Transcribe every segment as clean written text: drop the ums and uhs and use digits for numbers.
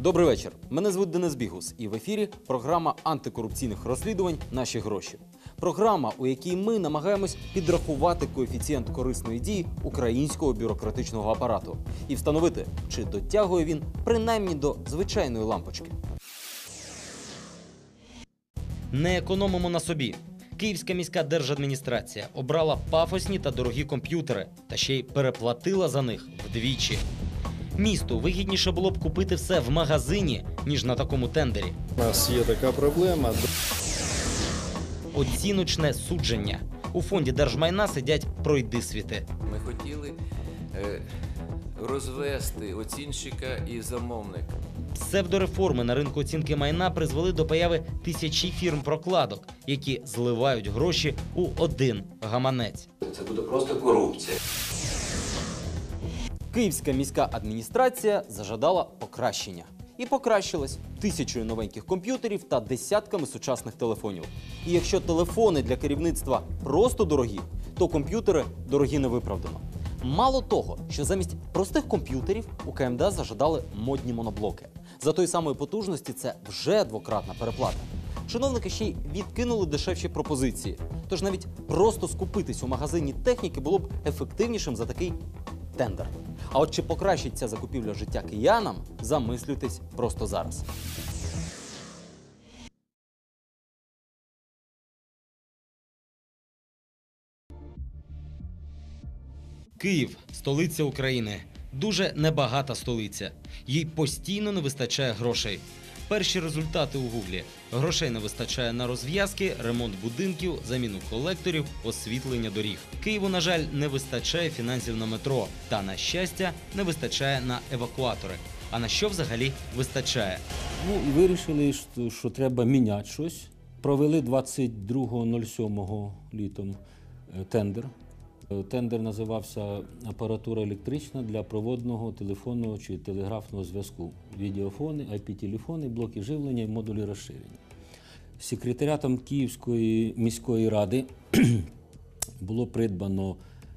Добрий вечір. Мене звуть Денис Бігус, і в ефірі програма антикорупційних розслідувань «Наші гроші». Програма, у якій ми намагаємось підрахувати коефіцієнт корисної дії українського бюрократичного апарату і встановити, чи дотягує він принаймні до звичайної лампочки. Не економимо на собі. Київська міська держадміністрація обрала пафосні та дорогі комп'ютери, та ще й переплатила за них вдвічі. Місту вигідніше було б купити все в магазині, ніж на такому тендері. У нас є така проблема. Оціночне судження. У фонді держмайна сидять пройдисвіти. Ми хотіли розвести оцінщика і замовника. Псевдореформи на ринку оцінки майна призвели до появи тисячі фірм-прокладок, які зливають гроші у один гаманець. Це буде просто корупція. Київська міська адміністрація зажадала покращення. І покращилась 1000 новеньких комп'ютерів та десятками сучасних телефонів. І якщо телефони для керівництва просто дорогі, то комп'ютери дорогі невиправдано. Мало того, що замість простих комп'ютерів у КМДА зажадали модні моноблоки. За тої самої потужності це вже двократна переплата. Чиновники ще й відкинули дешевші пропозиції. Тож навіть просто скупитись у магазині техніки було б ефективнішим за такий тендер. А от чи покращить ця закупівля життя киянам, замислюйтесь просто зараз. Київ – столиця України. Дуже небагата столиця. Їй постійно не вистачає грошей. Перші результати у Гуглі. Грошей не вистачає на розв'язки, ремонт будинків, заміну колекторів, освітлення доріг. Києву, на жаль, не вистачає фінансів на метро. Та, на щастя, не вистачає на евакуатори. А на що взагалі вистачає? І вирішили, що треба міняти щось. Провели 22.07 літом тендер. Тендер називався «Апаратура електрична для проводного, телефонного чи телеграфного зв'язку». Відеофони, IP-телефони, блоки живлення і модулі розширення. Секретаріатом Київської міської ради було придбано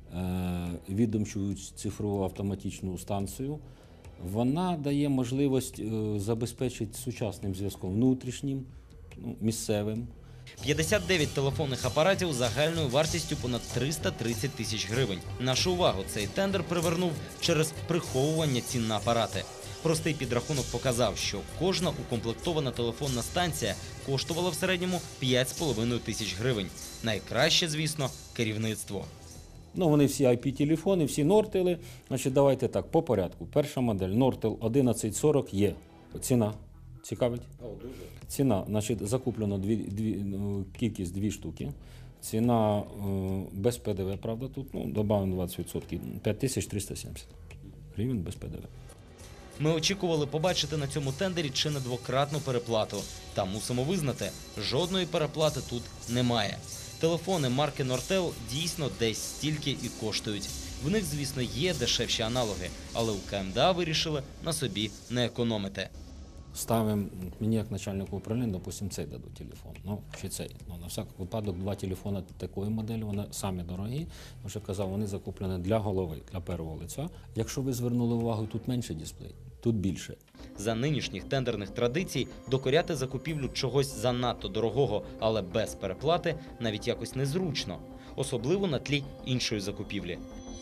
відомчу цифрову автоматичну станцію. Вона дає можливість забезпечити сучасним зв'язком внутрішнім, місцевим. 59 телефонних апаратів загальною вартістю понад 330 тисяч гривень. Нашу увагу цей тендер привернув через приховування цін на апарати. Простий підрахунок показав, що кожна укомплектована телефонна станція коштувала в середньому 5,5 тисяч гривень. Найкраще, звісно, керівництво. Вони всі IP-телефони, всі Nortel. Значить, давайте так, по порядку. Перша модель Nortel 1140 є. Ціна цікавить? Дуже. Ціна, значить, закуплено кількість 2 штуки. Ціна без ПДВ, правда, тут, добавимо 20%, 5370 гривень без ПДВ. Ми очікували побачити на цьому тендері чи не двократну переплату. Та мусимо визнати, жодної переплати тут немає. Телефони марки Nortel дійсно десь стільки і коштують. В них, звісно, є дешевші аналоги, але у КМДА вирішили на собі не економити. Ставимо, мені як начальнику управління, допустим, цей дадуть телефон, чи цей. На всякий випадок 2 телефони такої моделі, вони самі дорогі. Вже казав, вони закуплені для голови, для першого лиця. Якщо ви звернули увагу, тут менше дисплей, тут більше. За нинішніх тендерних традицій докоряти закупівлю чогось занадто дорогого, але без переплати навіть якось незручно. Особливо на тлі іншої закупівлі.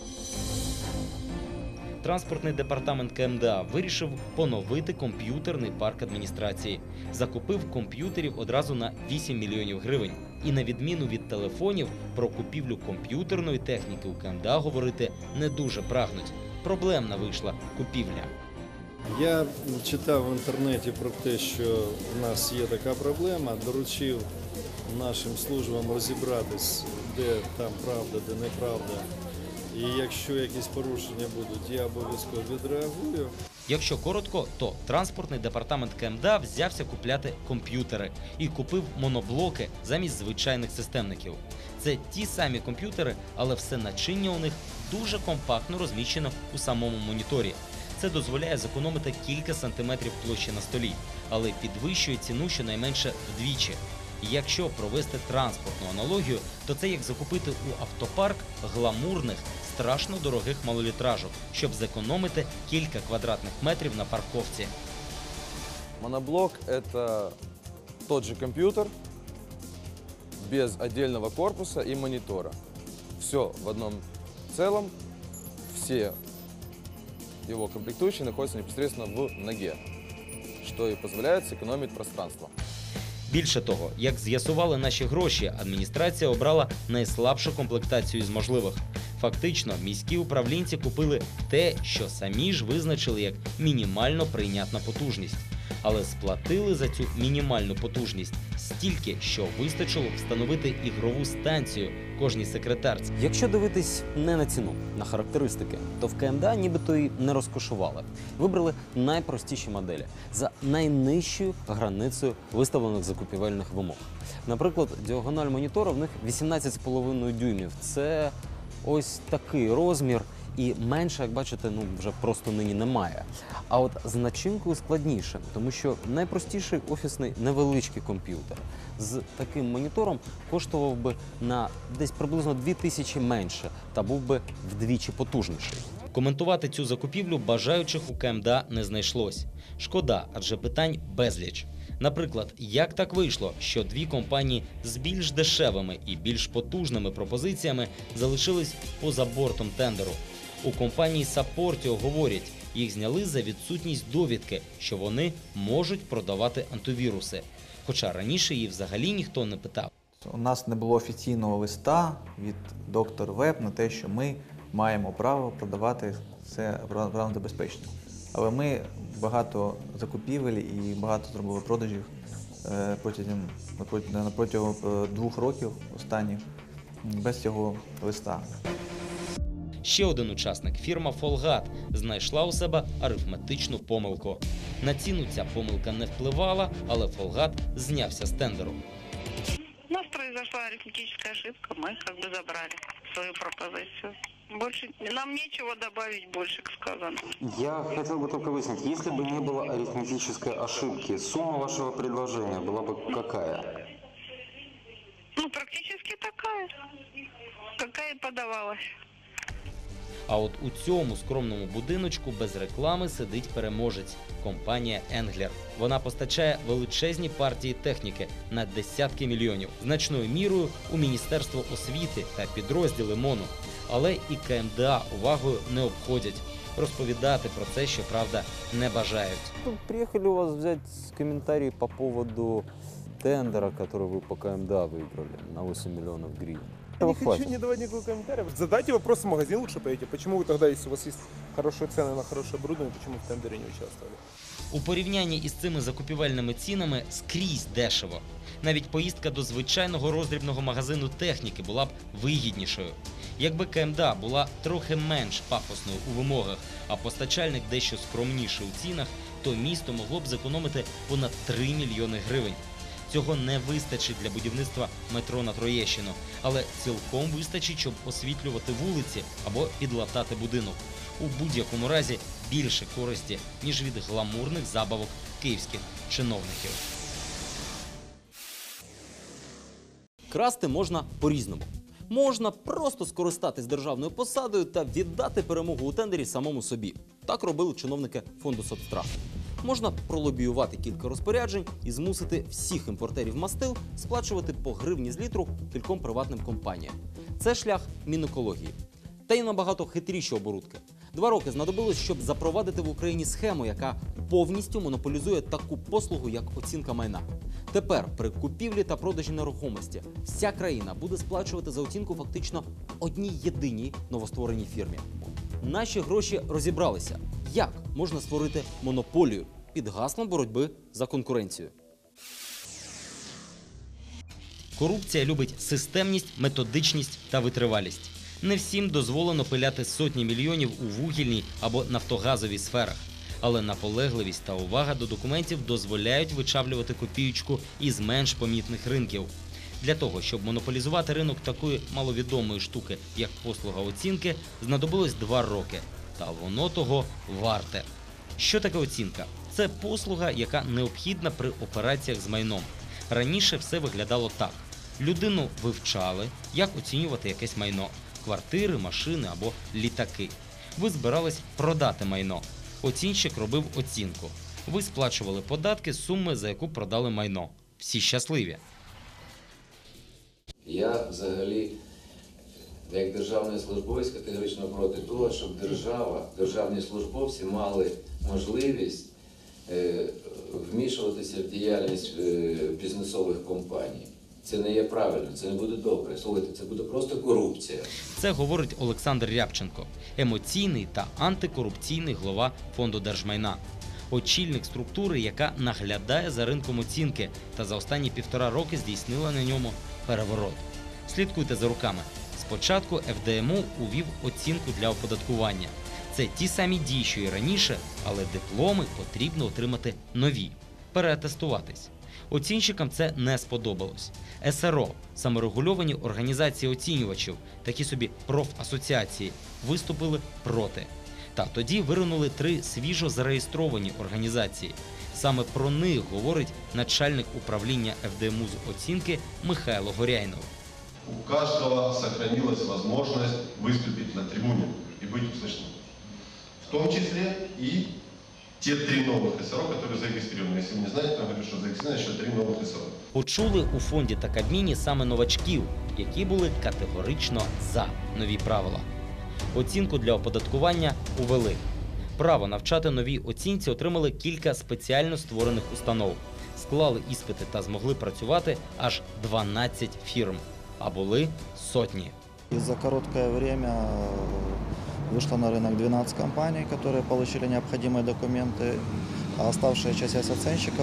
Транспортний департамент КМДА вирішив поновити комп'ютерний парк адміністрації. Закупив комп'ютерів одразу на 8 мільйонів гривень. І на відміну від телефонів, про купівлю комп'ютерної техніки у КМДА говорити не дуже прагнуть. Проблемна вийшла купівля. Я читав в інтернеті про те, що в нас є така проблема, доручив нашим службам розібратись, де там правда, де неправда. І якщо якісь порушення будуть, я обов'язково відреагую. Якщо коротко, то транспортний департамент КМДА взявся купляти комп'ютери і купив моноблоки замість звичайних системників. Це ті самі комп'ютери, але все начиння у них дуже компактно розміщено у самому моніторі. Це дозволяє зекономити кілька сантиметрів площі на столі, але підвищує ціну щонайменше вдвічі. Якщо провести транспортну аналогію, то це як закупити у автопарк гламурних, страшно дорогих малолітражок, щоб зекономити кілька квадратних метрів на парковці. Моноблок – это тот же компьютер без отдельного корпуса и монитора. Все в одном целом, все его комплектующие находятся непосредственно в ноге, что и позволяет сэкономить пространство. Більше того, як з'ясували наші гроші, адміністрація обрала найслабшу комплектацію з можливих. Фактично, міські управлінці купили те, що самі ж визначили як мінімально прийнятна потужність. Але сплатили за цю мінімальну потужність стільки, що вистачило б встановити ігрову станцію кожній секретарці. Якщо дивитись не на ціну, на характеристики, то в КМДА нібито і не розкошували. Вибрали найпростіші моделі за найнижчою границею виставлених закупівельних вимог. Наприклад, діагональ монітора в них 18,5 дюймів. Це ось такий розмір. І менше, як бачите, вже просто нині немає. А от з начинкою складніше, тому що найпростіший офісний невеличкий комп'ютер з таким монітором коштував би на десь приблизно 2000 менше та був би вдвічі потужніший. Коментувати цю закупівлю бажаючих у КМДА не знайшлось. Шкода, адже питань безліч. Наприклад, як так вийшло, що дві компанії з більш дешевими і більш потужними пропозиціями залишились поза бортом тендеру? У компанії Saportio говорять, їх зняли за відсутність довідки, що вони можуть продавати антивіруси. Хоча раніше її взагалі ніхто не питав. У нас не було офіційного листа від Dr. Web на те, що ми маємо право продавати це правнозабезпечення. Але ми багато закупівель і багато зробили продажів протягом 2 років останніх без цього листа. Ще один учасник, фірма Folgat, знайшла у себе арифметичну помилку. На ціну ця помилка не впливала, але Folgat знявся з тендеру. У нас произошла арифметическая ошибка, мы забрали свою пропозицию. Больше нам нечего добавить больше к сказанному. Я хотел бы только выяснить, если бы не было арифметической ошибки, сумма вашего предложения была бы какая? Практически такая, какая и подавалась. А от у цьому скромному будиночку без реклами сидить переможець – компанія Engler. Вона постачає величезні партії техніки на десятки мільйонів. Значною мірою у Міністерство освіти та підрозділи МОНу. Але і КМДА увагою не обходять. Розповідати про це, щоправда, не бажають. Приїхали у вас взяти коментарі по поводу тендера, який ви по КМДА виграли на 8 мільйонів гривень. Я не хочу не давать никакого комментария. Задайте вопрос в магазин, лучше поедете. Почему вы тогда, если у вас есть хорошие цены на хорошее оборудование, почему в тендере не участвовали? У порівнянні із цими закупівельними цінами скрізь дешево. Навіть поїздка до звичайного роздрібного магазину техніки була б вигіднішою. Якби КМДА була трохи менш пафосною у вимогах, а постачальник дещо скромніший у цінах, то місто могло б зекономити понад 3 мільйони гривень. Цього не вистачить для будівництва метро на Троєщину, але цілком вистачить, щоб освітлювати вулиці або підлатати будинок. У будь-якому разі більше користі, ніж від гламурних забавок київських чиновників. Красти можна по-різному. Можна просто скористатись державною посадою та віддати перемогу у тендері самому собі. Так робили чиновники фонду соцстраху. Можна пролобіювати кілька розпоряджень і змусити всіх імпортерів мастил сплачувати по гривні з літру кільком приватним компаніям. Це шлях Мінекології. Та й набагато хитріші оборудки. 2 роки знадобилось, щоб запровадити в Україні схему, яка повністю монополізує таку послугу, як оцінка майна. Тепер при купівлі та продажі нерухомості вся країна буде сплачувати за оцінку фактично одній єдиній новоствореній фірмі. Наші гроші розібралися, як можна створити монополію під гаслом боротьби за конкуренцію. Корупція любить системність, методичність та витривалість. Не всім дозволено пиляти сотні мільйонів у вугільній або нафтогазовій сферах. Але наполегливість та увага до документів дозволяють вичавлювати копієчку із менш помітних ринків. Для того, щоб монополізувати ринок такої маловідомої штуки, як послуга оцінки, знадобилось 2 роки. Та воно того варте. Що таке оцінка? Це послуга, яка необхідна при операціях з майном. Раніше все виглядало так. Людину вивчали, як оцінювати якесь майно – квартири, машини або літаки. Ви збирались продати майно. Оцінщик робив оцінку. Ви сплачували податки з суми, за яку продали майно. Всі щасливі. Я взагалі, як державний службовець, категорично проти того, щоб державні службовці мали можливість вмішуватися в діяльність бізнесових компаній. Це не є правильно, це не буде добре. Слухайте, це буде просто корупція. Це говорить Олександр Рябченко, емоційний та антикорупційний голова Фонду держмайна. Очільник структури, яка наглядає за ринком оцінки та за останні 1,5 роки здійснила на ньому переворот. Слідкуйте за руками. Спочатку ФДМУ увів оцінку для оподаткування. Це ті самі дії, що і раніше, але дипломи потрібно отримати нові, переатестуватись. Оцінщикам це не сподобалось. СРО, саморегульовані організації оцінювачів, такі собі профасоціації, виступили проти. Та тоді виринули 3 свіжо зареєстровані організації. Саме про них говорить начальник управління ФДМУ з оцінки Михайло Горяйнов. У каждого сохранилась возможность выступить на трибуне и быть услышанным. В том числе и те 3 новых СРО, которые зарегистрированы. Если вы не знаете, я говорю, что зарегистрировано еще 3 новых СРО. Почули у фонді та Кабміні саме новачків, які були категорично за нові правила. Оцінку для оподаткування увели. Право навчати новій оцінці отримали кілька спеціально створених установ. Склали іспити та змогли працювати аж 12 фірм, а були сотні. За короткое время вышло на рынок 12 компаний, которые получили необходимые документы, а оставшая часть оценщиков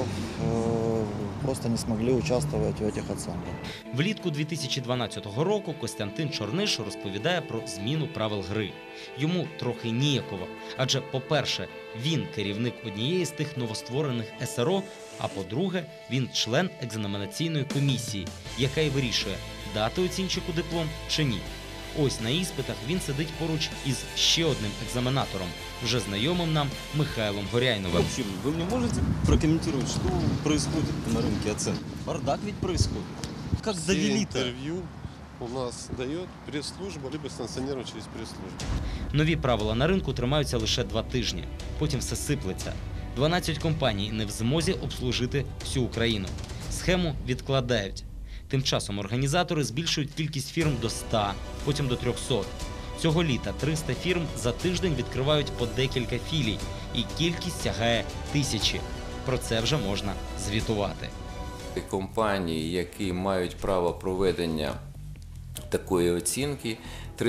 просто не смогли участвовать в этих оценках. Влітку 2012 року Костянтин Чорниш розповідає про зміну правил гри. Йому трохи ніяково, адже, по-перше, він керівник однієї з тих новостворених СРО, а по-друге, він член екзаменаційної комісії, яка й вирішує, дати оцінщику диплом чи ні. Ось на іспитах він сидить поруч із ще одним екзаменатором, вже знайомим нам Михайлом Горяйновим. В общем, вы мне можете прокомментировать, что происходит на рынке оценок? Бардак ведь происходит. Как довели-то? Интервью у нас дает пресс-служба, либо санкционировано через пресс-службу. Нові правила на ринку тримаються лише 2 тижні. Потім все сиплеться. 12 компаній не в змозі обслужити всю Україну. Схему відкладають. Тим часом організатори збільшують кількість фірм до 100, потім до 300. Цього літа 300 фірм за тиждень відкривають по декілька філій, і кількість сягає 1000. Про це вже можна звітувати. Компанії, які мають право проведення такої оцінки,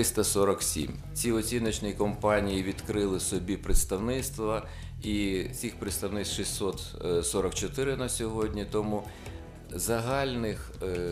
347. Ці оціночні компанії відкрили собі представництва, і цих представництв 644 на сьогодні, тому загальних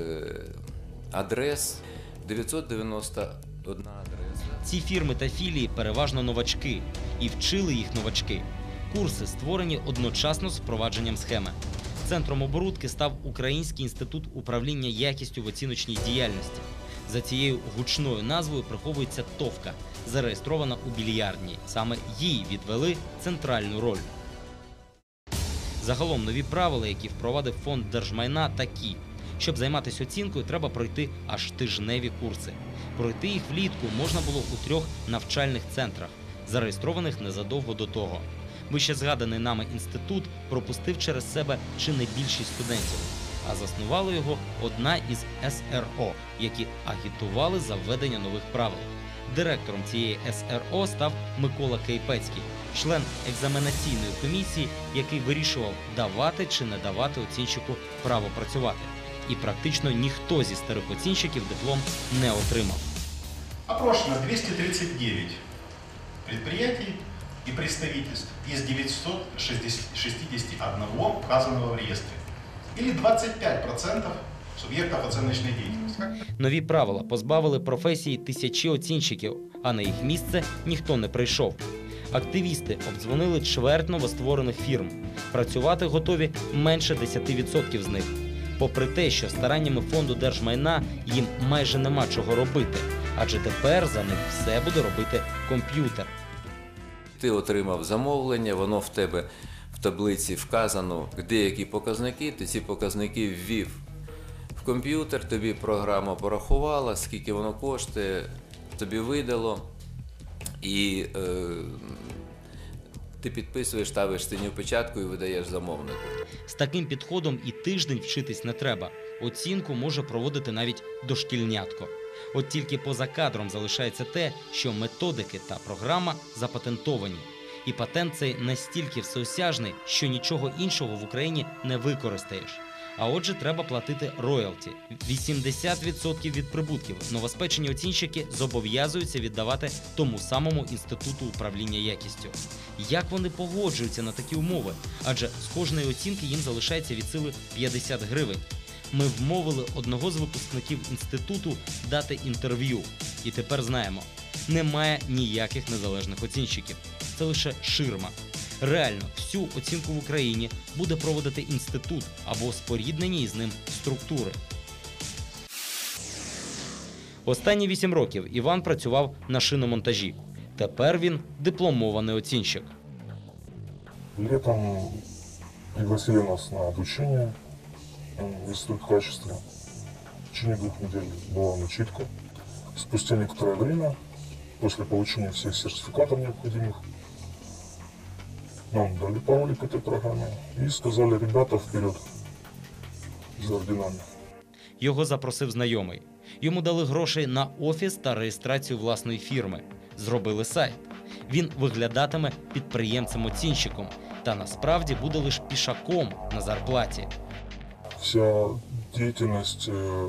адрес 991 адреса. Ці фірми та філії переважно новачки, і вчили їх новачки. Курси створені одночасно з впровадженням схеми. Центром оборудки став Український інститут управління якістю в оціночній діяльності. За цією гучною назвою приховується ТОВка, зареєстрована у більярдній. Саме їй відвели центральну роль. Загалом нові правила, які впровадив Фонд держмайна, такі. Щоб займатися оцінкою, треба пройти аж тижневі курси. Пройти їх влітку можна було у 3 навчальних центрах, зареєстрованих незадовго до того. Вище згаданий нами інститут пропустив через себе чи не більшість студентів, а заснувала його одна із СРО, які агітували за введення нових правил. Директором цієї СРО став Микола Кейпецький, член екзаменаційної комісії, який вирішував, давати чи не давати оцінщику право працювати. І практично ніхто зі старих оцінщиків диплом не отримав. Опрошено 239 предприятий и представительств из 961 указанного в реестре. Или 25% субъектов оценочной деятельности. Нові правила позбавили професії тисячі оцінщиків, а на їх місце ніхто не прийшов. Активісти обдзвонили чверть новостворених фірм. Працювати готові менше 10% з них. Попри те, що стараннями Фонду держмайна їм майже нема чого робити, адже тепер за них все буде робити комп'ютер. Ти отримав замовлення, воно в тебе в таблиці вказано, деякі показники, ти ці показники ввів в комп'ютер, тобі програма порахувала, скільки воно коштує, тобі видало, і Ти підписуєш, ставиш синю печатку і видаєш замовнику. З таким підходом і тиждень вчитись не треба. Оцінку може проводити навіть дошкільнятко. От тільки поза кадром залишається те, що методики та програма запатентовані. І патент цей настільки всеосяжний, що нічого іншого в Україні не використаєш. А отже, треба платити роялті. 80% від прибутків новоспечені оцінщики зобов'язуються віддавати тому самому Інституту управління якістю. Як вони погоджуються на такі умови? Адже з кожної оцінки їм залишається від сили 50 гривень. Ми вмовили одного з випускників інституту дати інтерв'ю. І тепер знаємо, немає ніяких незалежних оцінщиків. Це лише ширма. Реально, всю оцінку в Україні буде проводити інститут або споріднені із ним структури. Останні 8 років Іван працював на шиномонтажі. Тепер він дипломований оцінщик. Летом пригласили нас на обучение в Институт качества. В течение 2 недель была начитка. Спустя некоторое время, после получения всех сертификатов необходимых, нам дали пароли к этой программе и сказали: ребята, вперед за орденами. Його запросив знайомий. Йому дали грошей на офіс та реєстрацію власної фірми. Зробили сайт. Він виглядатиме підприємцем-оцінщиком, та насправді буде лише пішаком на зарплаті. Вся деятельность,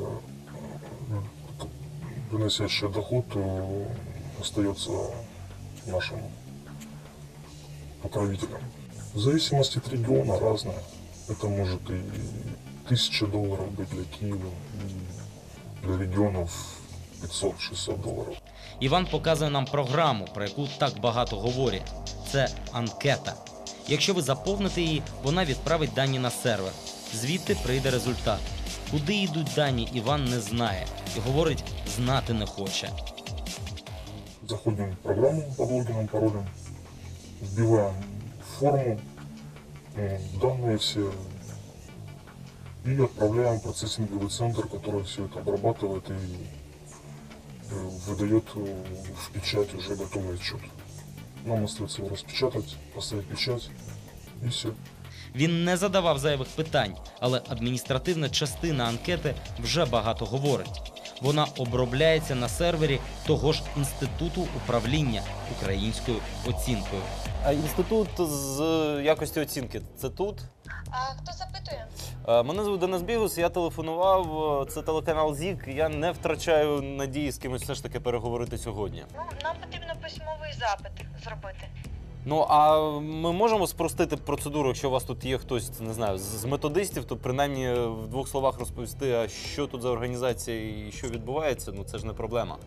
приносящая доход, остается нашим покровителям. В зависимости от региона разное. Это может и $1000 быть для Киева, и для регионов $500-600. Іван показує нам програму, про яку так багато говорять. Це анкета. Якщо ви заповните її, вона відправить дані на сервер. Звідти прийде результат. Куди йдуть дані, Іван не знає. І говорить, знати не хоче. Заходим в программу по логинам, паролям, вбиваем форму, данные все и отправляем в процессинговый центр, который все это обрабатывает и выдает в печать уже готовый отчет. Нам остается его распечатать, поставить печать и все. Він не задавав зайвих питань, але адміністративна частина анкети вже багато говорить. Вона обробляється на сервері того ж Інституту управління українською оцінкою. А інститут з якості оцінки – це тут? А хто запитує? Мене звуть Денис Бігус, я телефонував, це телеканал ЗІК. Я не втрачаю надії з кимось все ж таки переговорити сьогодні. Ну, нам потрібно письмовий запит зробити. Ну, а ми можемо спростити процедуру, якщо у вас тут є хтось, не знаю, з методистів, то принаймні в 2 словах розповісти, а що тут за організація і що відбувається, ну це ж не проблема.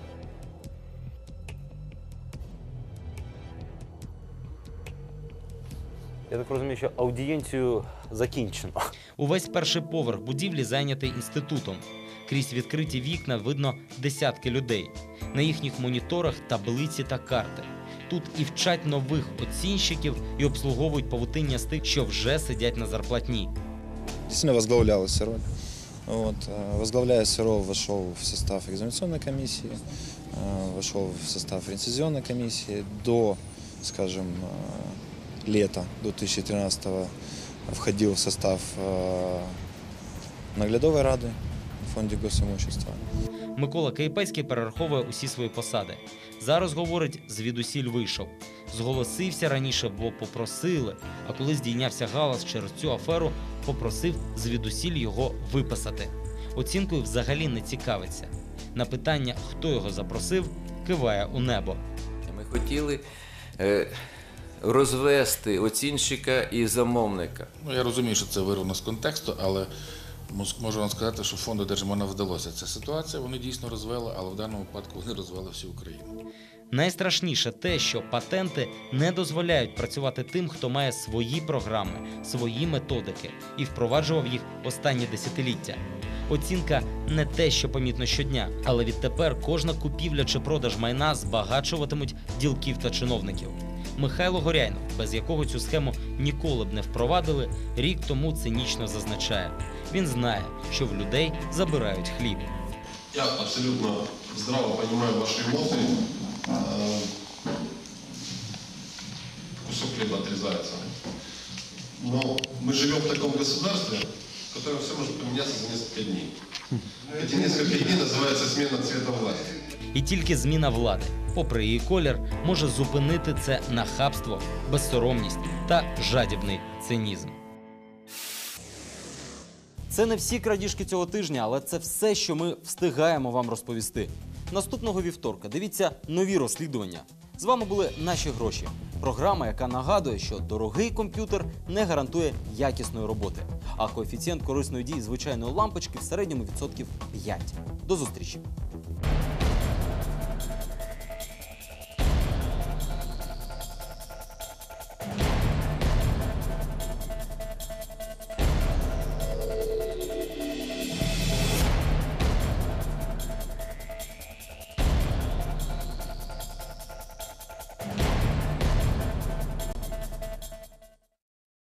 Я так розумію, що аудієнцію закінчено. Увесь перший поверх будівлі зайнятий інститутом. Крізь відкриті вікна видно десятки людей. На їхніх моніторах таблиці та карти. Тут і вчать нових оцінщиків, і обслуговують павутиння з тих, що вже сидять на зарплатні. Действительно возглавлял СРО. Возглавляя СРО, вошел в состав экзаменационной комиссии, вошел в состав рецензионной комиссии. До, скажем, лета 2013-го входил в состав наглядовой рады в фонді госімущества. Микола Кайпецький перераховує усі свої посади. Зараз, говорить, звідусіль вийшов. Зголосився раніше, бо попросили, а коли здійнявся галас через цю аферу, попросив звідусіль його виписати. Оцінкою взагалі не цікавиться. На питання, хто його запросив, киває у небо. Ми хотіли розвести оцінщика і замовника. Ну, я розумію, що це вирвано з контексту, але можу вам сказати, що фонду Держмайна вдалося ця ситуація. Вони дійсно розвели, але в даному випадку вони розвели всю Україну. Найстрашніше те, що патенти не дозволяють працювати тим, хто має свої програми, свої методики і впроваджував їх останні десятиліття. Оцінка не те, що помітно щодня, але відтепер кожна купівля чи продаж майна збагачуватимуть ділків та чиновників. Михайло Горяйнов, без якого цю схему ніколи б не впровадили, рік тому цинічно зазначає. Він знає, що в людей забирають хліб. Я абсолютно здраво понимаю ваши эмоции. все хлеба отрезается. Но мы живем в таком государстве, в котором все может поменяться за несколько дней. Эти несколько дней называется смена цвета власти. І тільки зміна влади, попри її колір, може зупинити це нахабство, безсоромність та жадібний цинізм. Це не всі крадіжки цього тижня, але це все, що ми встигаємо вам розповісти. Наступного вівторка дивіться нові розслідування. З вами були «Наші гроші». Програма, яка нагадує, що дорогий комп'ютер не гарантує якісної роботи, а коефіцієнт корисної дії звичайної лампочки в середньому відсотків 5. До зустрічі!